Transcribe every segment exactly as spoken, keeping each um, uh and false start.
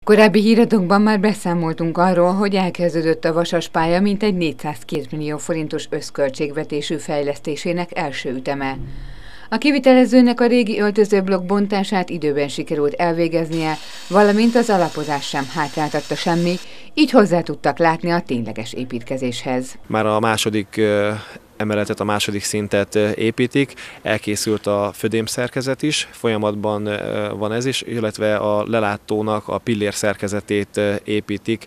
Korábbi híradónkban már beszámoltunk arról, hogy elkezdődött a Vasaspálya mintegy négyszázkettő millió forintos összköltségvetésű fejlesztésének első üteme. A kivitelezőnek a régi öltözőblokk bontását időben sikerült elvégeznie, valamint az alapozás sem hátráltatta semmi, így hozzá tudtak látni a tényleges építkezéshez. Már a második emeletet, a második szintet építik, elkészült a födémszerkezet is, folyamatban van ez is, illetve a lelátónak a pillér szerkezetét építik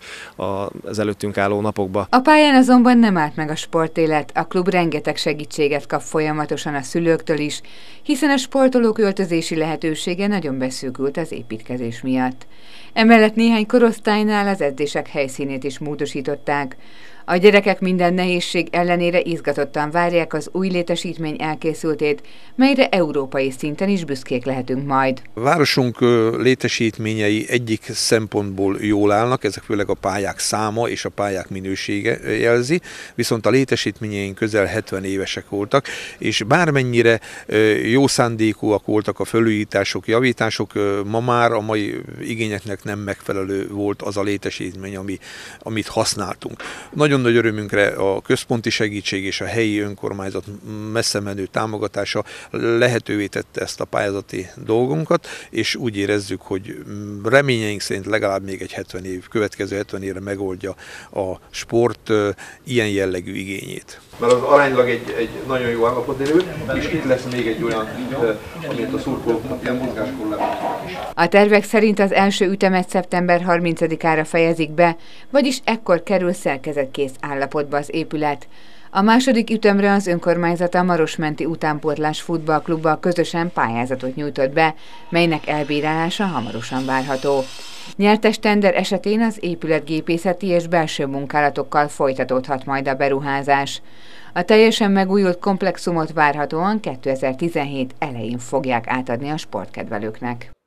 az előttünk álló napokban. A pályán azonban nem állt meg a sportélet, a klub rengeteg segítséget kap folyamatosan a szülőktől is, hiszen a sportolók öltözési lehetősége nagyon beszűkült az építkezés miatt. Emellett néhány korosztálynál az edzések helyszínét is módosították. A gyerekek minden nehézség ellenére izgatottan várják az új létesítmény elkészültét, melyre európai szinten is büszkék lehetünk majd. A városunk létesítményei egyik szempontból jól állnak, ezek főleg a pályák száma és a pályák minősége jelzi, viszont a létesítményeink közel hetven évesek voltak, és bármennyire jó szándékúak voltak a felújítások, javítások, ma már a mai igényeknek nem megfelelő volt az a létesítmény, ami, amit használtunk. Nagyon nagy örömünkre a központi segítség és a helyi önkormányzat messze menő támogatása lehetővé tette ezt a pályázati dolgunkat, és úgy érezzük, hogy reményeink szerint legalább még egy hetven év, következő hetven évre megoldja a sport ilyen jellegű igényét. Mert az aránylag egy, egy nagyon jó állapotban lévő, és itt lesz még egy olyan, amit a szurkolóknak ilyen mozgáskorlátoznak is. A tervek szerint az első ütemet szeptember harmincadikára fejezik be, vagyis ekkor kerül szerkezetkész állapotba az épület. A második ütemre az önkormányzat a Marosmenti Utánpótlás Futballklubbal közösen pályázatot nyújtott be, melynek elbírálása hamarosan várható. Nyertes tender esetén az épületgépészeti és belső munkálatokkal folytatódhat majd a beruházás. A teljesen megújult komplexumot várhatóan kétezer-tizenhét elején fogják átadni a sportkedvelőknek.